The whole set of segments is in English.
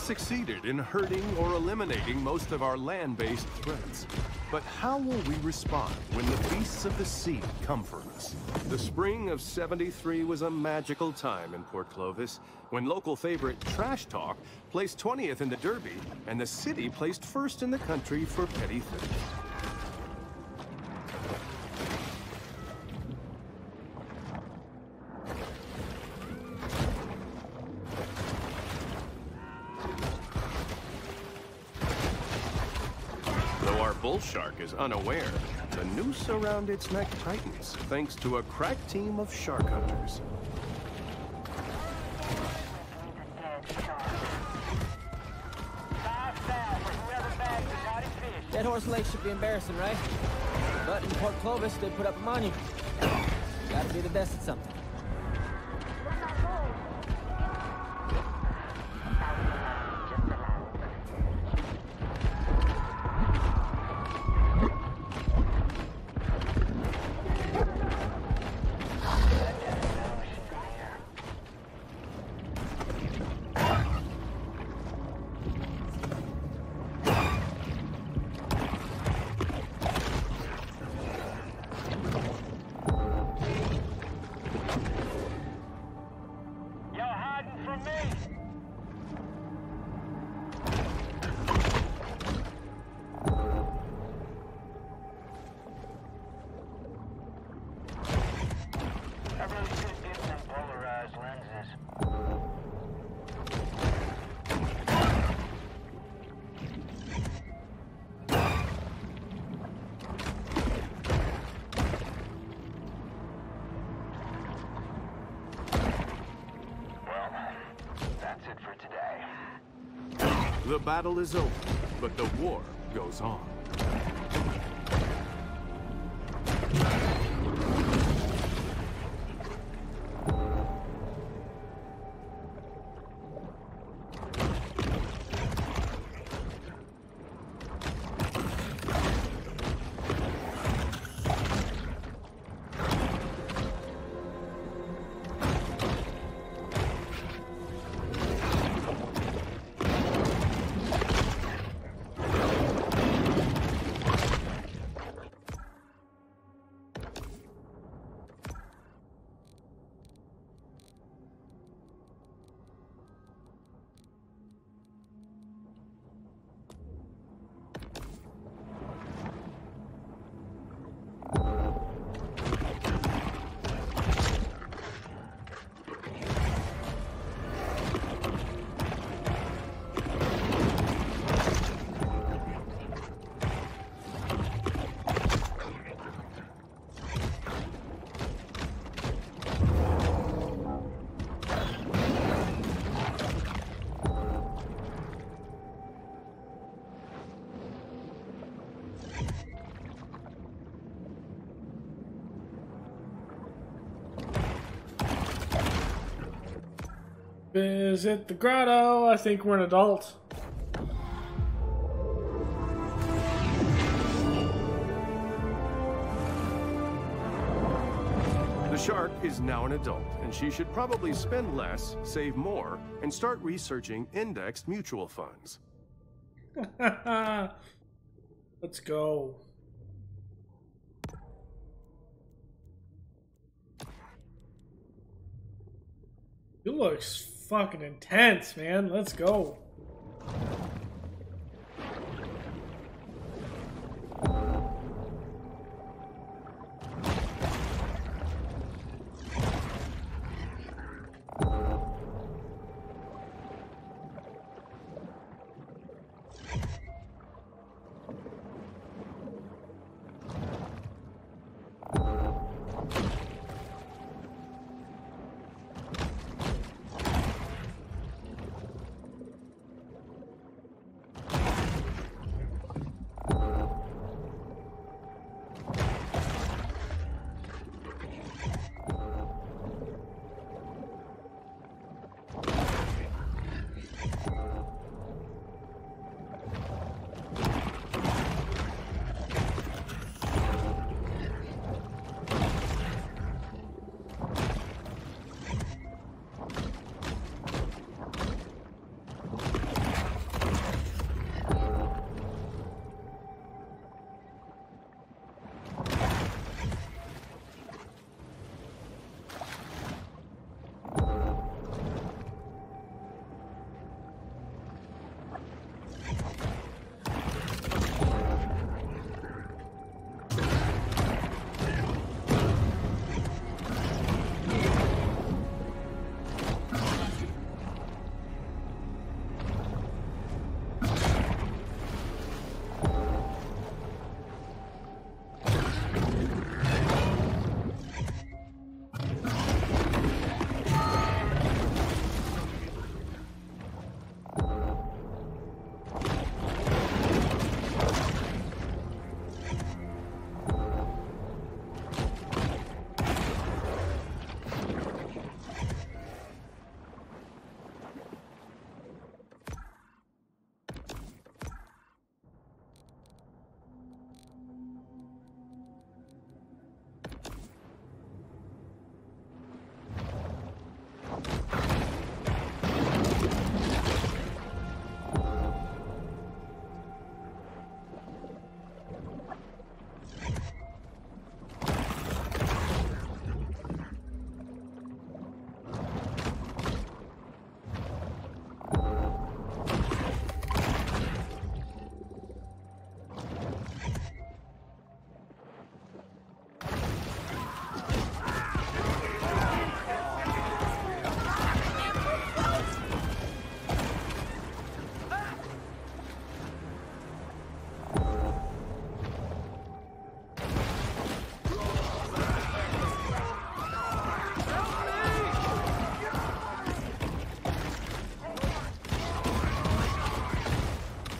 succeeded in hurting or eliminating most of our land-based threats. But how will we respond when the beasts of the sea come for us? The spring of '73 was a magical time in Port Clovis, when local favorite Trash Talk placed 20th in the Derby, and the city placed first in the country for petty theft. Bull shark is unaware, the noose around its neck tightens thanks to a crack team of shark hunters. Dead Horse Lake should be embarrassing, right? But in Port Clovis, they put up a monument. Gotta be the best at something. The battle is over, but the war goes on. Visit the grotto. I think we're an adult. The shark is now an adult, and she should probably spend less, save more, and start researching indexed mutual funds. Let's go. It looks fucking intense, man. Let's go.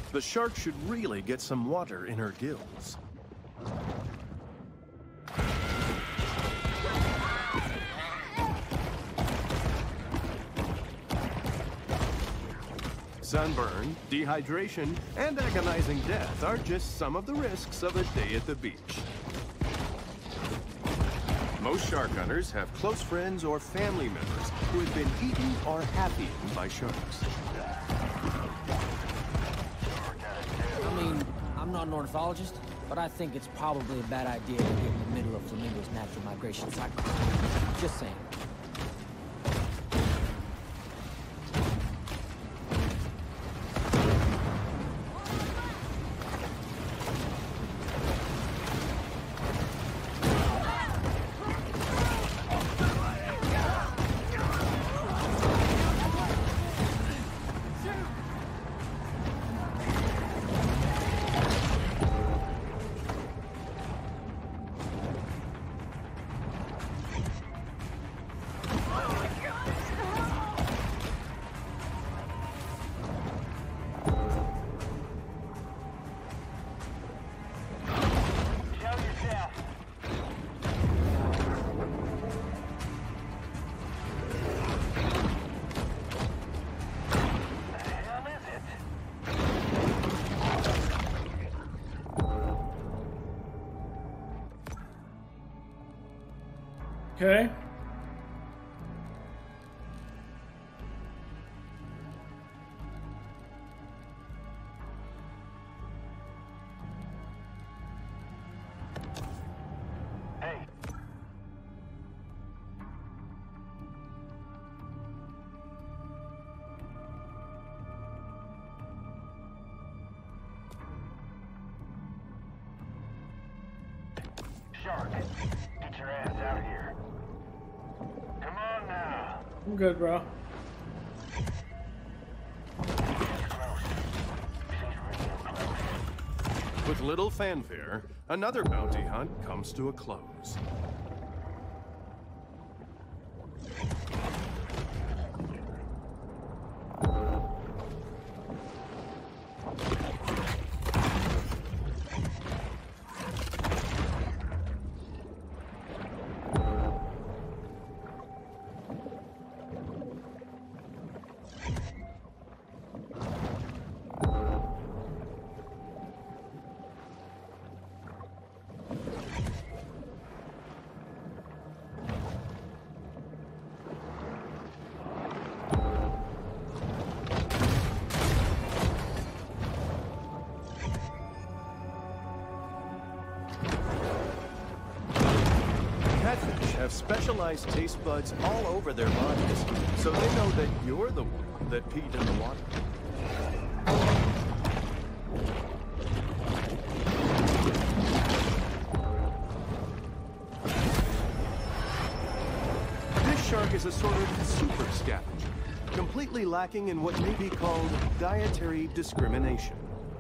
The shark should really get some water in her gills. Sunburn, dehydration, and agonizing death are just some of the risks of a day at the beach. Most shark hunters have close friends or family members who have been eaten or have eaten by sharks. I mean, I'm not an ornithologist, but I think it's probably a bad idea to get in the middle of flamingos' natural migration cycle. Just saying. Okay. Hey. Shark, get your ass out here. Come on now. I'm good, bro. With little fanfare, another bounty hunt comes to a close. Catfish have specialized taste buds all over their bodies, so they know that you're the one that peed in the water. This shark is a sort of super scavenger, completely lacking in what may be called dietary discrimination.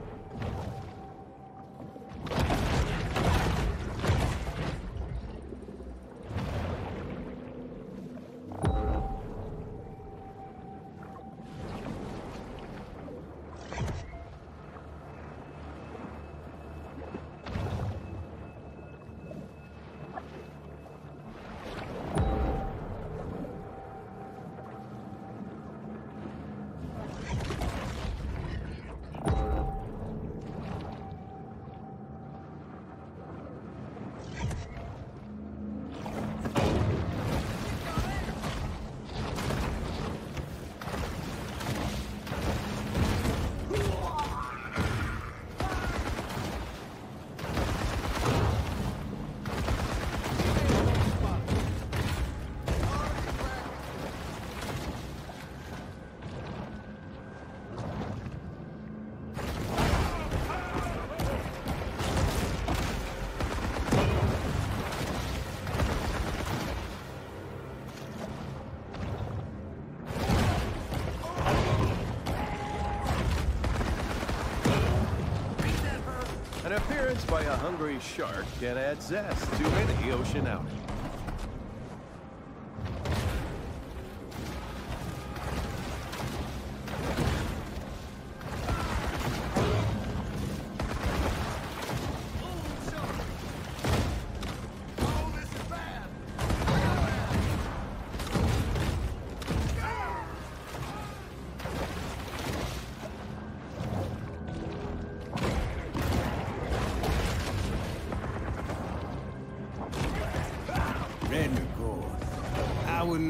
An appearance by a hungry shark can add zest to any ocean outing.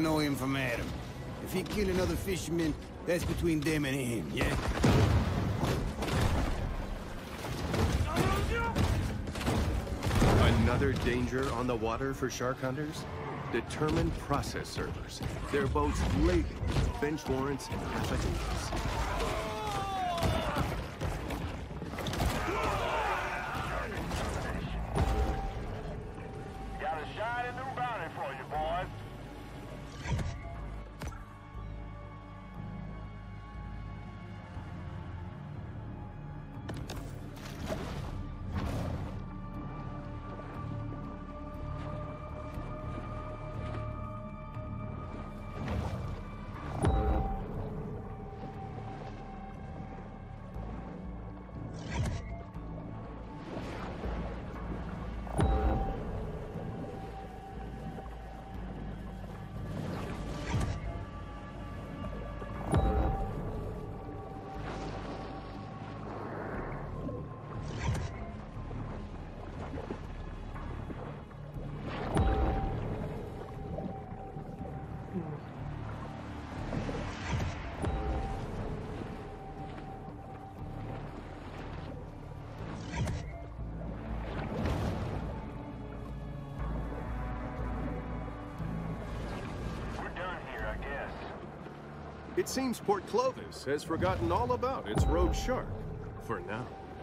know him from Adam. If he kill another fisherman, that's between them and him, yeah? Another danger on the water for shark hunters? Determined process servers. Their boats laden with bench warrants and affidavits. Got a shiny new bounty for you, boys. It seems Port Clovis has forgotten all about its rogue shark, for now.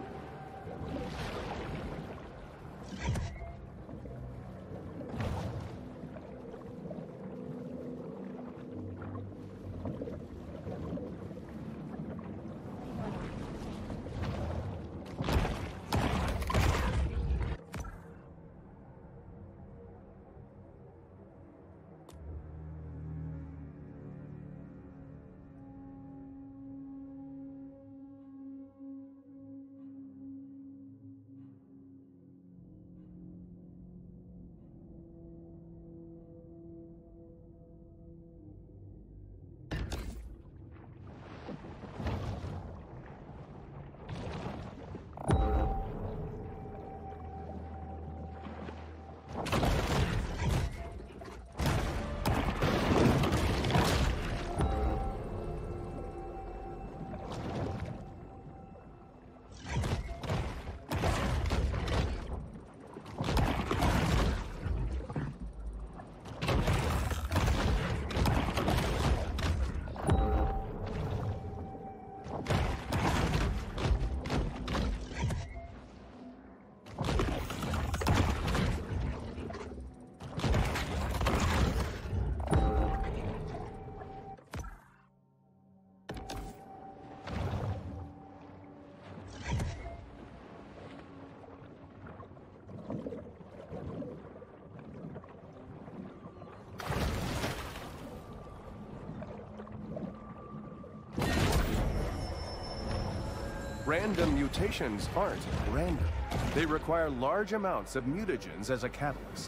Random mutations aren't random. They require large amounts of mutagens as a catalyst.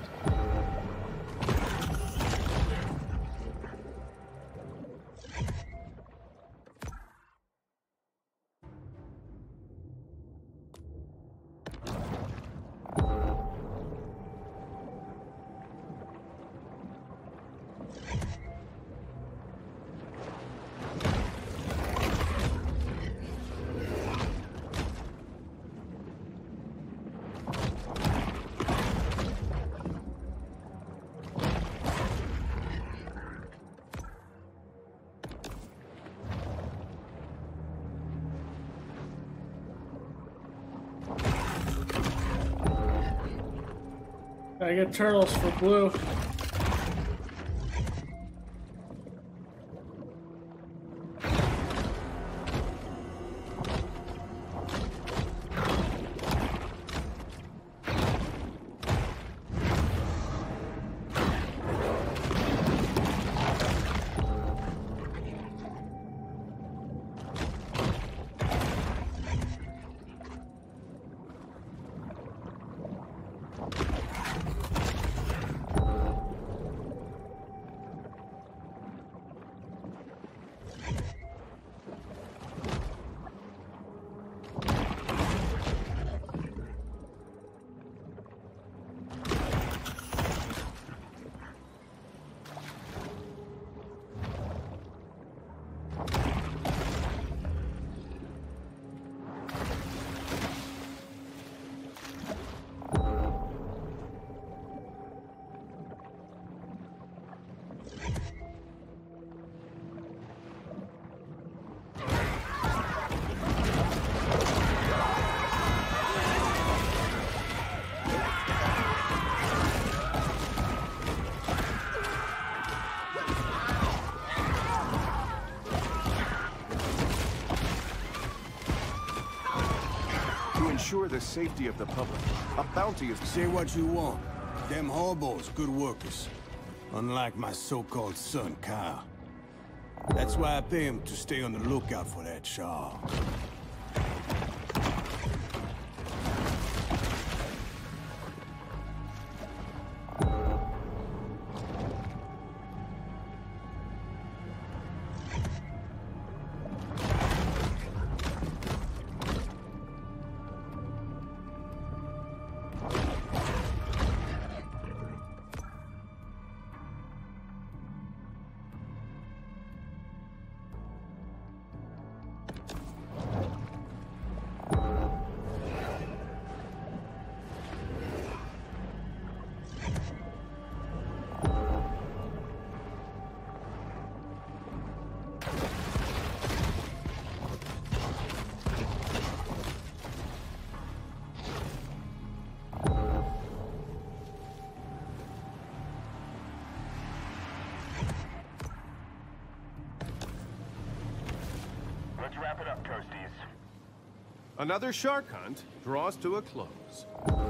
I get turtles for blue. ensure the safety of the public, a bounty is... Say what you want. Them hobos, good workers. Unlike my so-called son, Kyle. That's why I pay him to stay on the lookout for that Shaw. Let's wrap it up, Coasties. Another shark hunt draws to a close.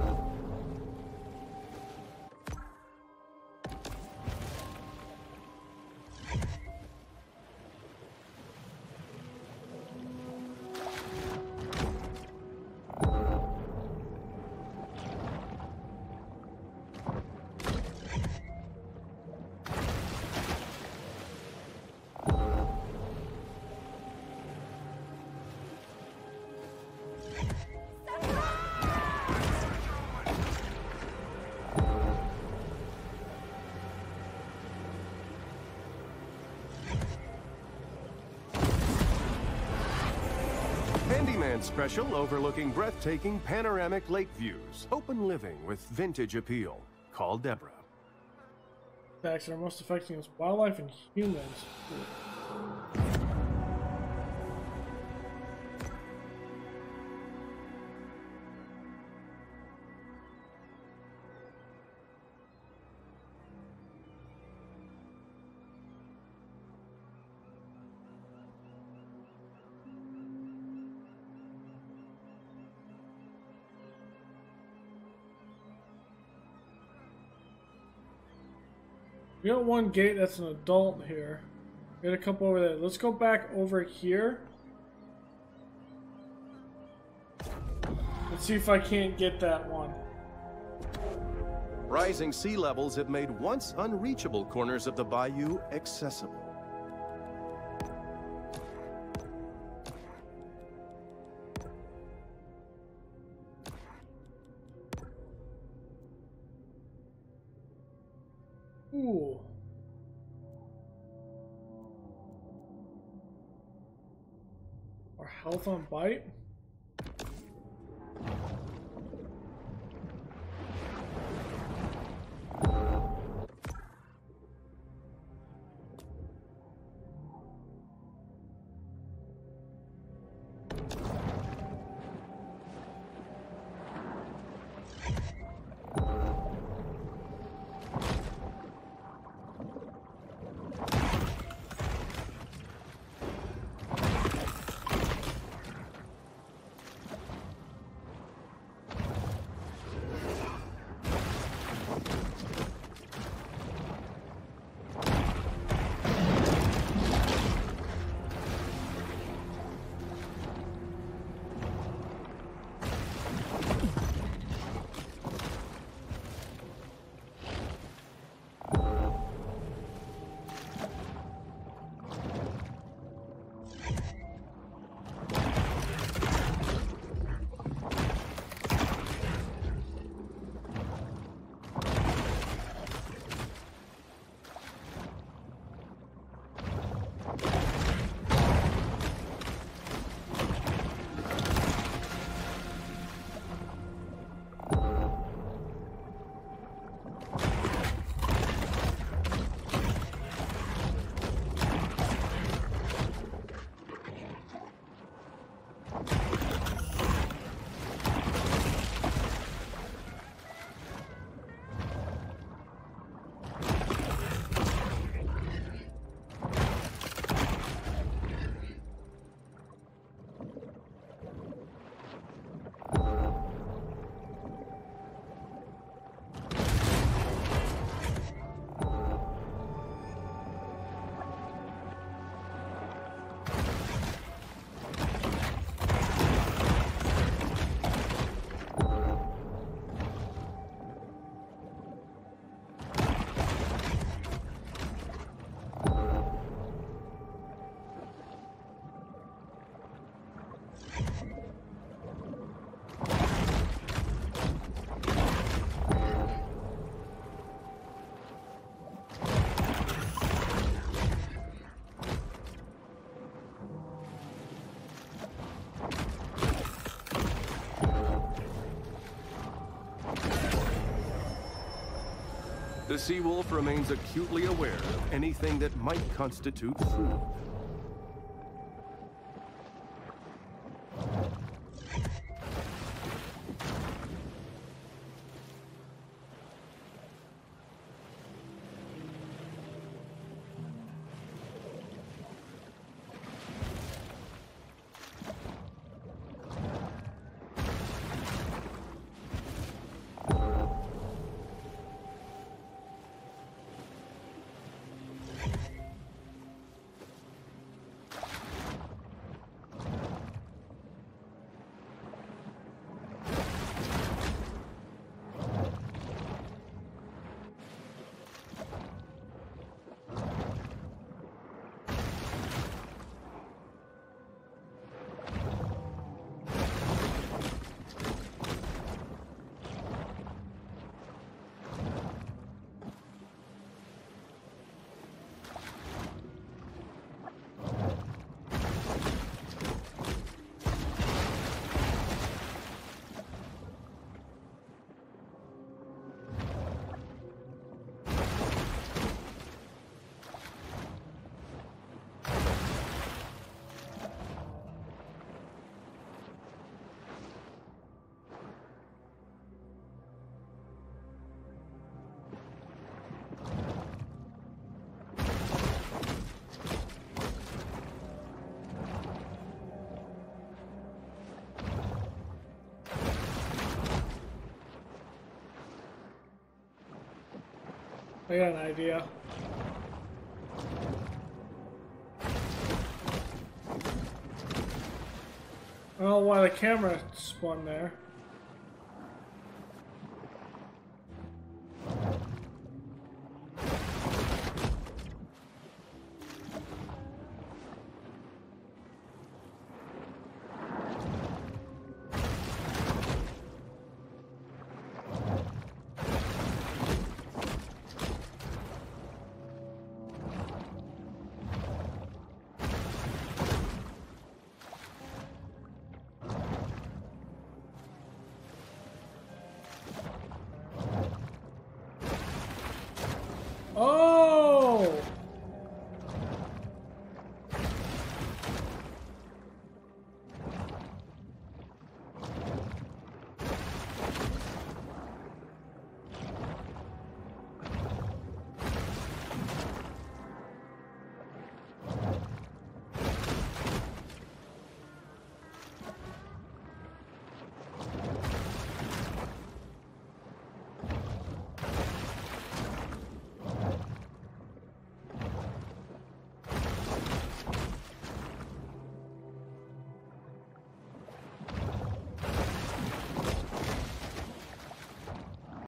Handyman special overlooking breathtaking panoramic lake views. Open living with vintage appeal. Call Deborah. Facts that are most affecting us, wildlife and humans. We got one gate that's an adult here. We got a couple over there. Let's go back over here. Let's see if I can't get that one. Rising sea levels have made once unreachable corners of the bayou accessible. Ooh. Our health on bite. The sea wolf remains acutely aware of anything that might constitute food. I got an idea. I don't know why the camera spun there.